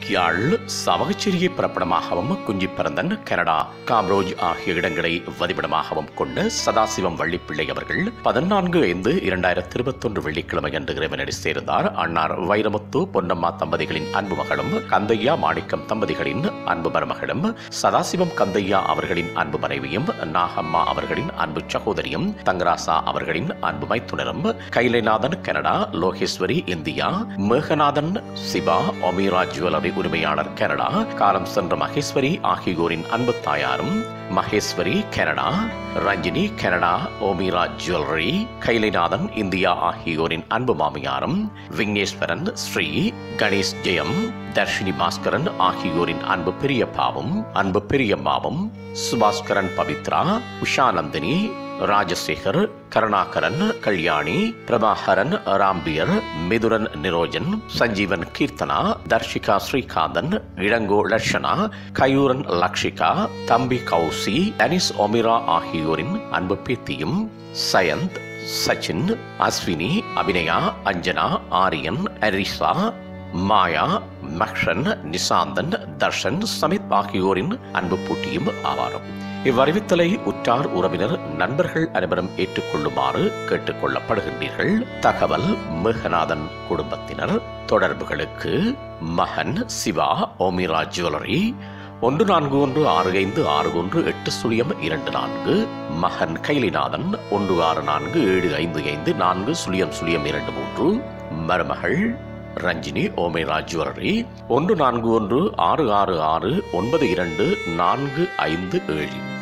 யாழ் சாவகச்சேரியை பிறப்பிடமாகவும் குஞ்சிப்பரந்தன் Canada காம்ரோஜ் ஆகிய இடங்களை வதிவிடமாகவும் கொண்ட சதாசிவம் வள்ளிப்பிள்ளை அவர்கள் 14/5/2021 வெள்ளிக்கிழமை அன்று இறைவனடி சேர்ந்தார். அன்னார் வைரமுத்து பொன்னம்மா தம்பதிகளின் அன்பு மகளும் கந்தையா மாணிக்கம் தம்பதிகளின் அன்பு மருமகளும் சதாசிவம் கந்தையா அவர்களின் அன்பு மனைவியும் நாகம்மா அவர்களின் அன்பு சகோதரியும் தங்கராசா அவர்களின் அன்பு மைத்துனரும் Kailainathan Canada Logeswari India Meganathan Siva Omeera jewellery உரிமையாளர் கனடா காலம் சென்ற மகேஸ்வரி ஆகியோரின் அன்பு தாயாரும் Maheswari Canada Ranjini Canada Omeera jewellery Kailainathan India ஆகியோரின் அன்பு மாமியாரும் விக்னேஸ்வரன் ஸ்ரீ கணேஷ் ஜெயம் தர்ஷினி பாஸ்கரன் ஆகியோரின் அன்பு பெரியப்பாவும் அன்பு பெரியம்மாவும் சுபாஸ்கரன் பவித்ரா உஷாநந்தினி ராஜசேகர் கருணாகரன் கல்யாணி பிரபாகரன் ராம்பியர் மிதுரன் நிரோஜன் சஞ்சீவன் கீர்த்தனா தர்ஷிகா ஸ்ரீகாந்தன் இளங்கோ லட்சணா கயூரன் லக்ஷிகா தம்பி கௌசி டனிஸ் ஒமிரா ஆகியோரின் அன்பு பேத்தியும் சயந்த் சச்சின் அஸ்வினி அபிநயா அஞ்சனா ஆரியன் அரிசா மாயா மக்ஷன் நிசாந்தன் தர்ஷன் சமித் ஆகியோரின் அன்பு பூட்டியும் ஆவாரும். இவ்வறிவித்தலை உற்றார் உறவினர் நண்பர்கள் அனைவரும் ஏற்றுக்கொள்ளுமாறு கேட்டுக் கொள்ளப்படுகின்றீர்கள். தகவல் மேகநாதன் குடும்பத்தினர். தொடர்புகளுக்கு மகன் சிவா ஓமிரா ஜுவல்லரி 1416561824 மகன் கைலிநாதன் 164755400023 மருமகள் ரஞ்சினி ஓமேரா ஜுவல்லரி 141666924557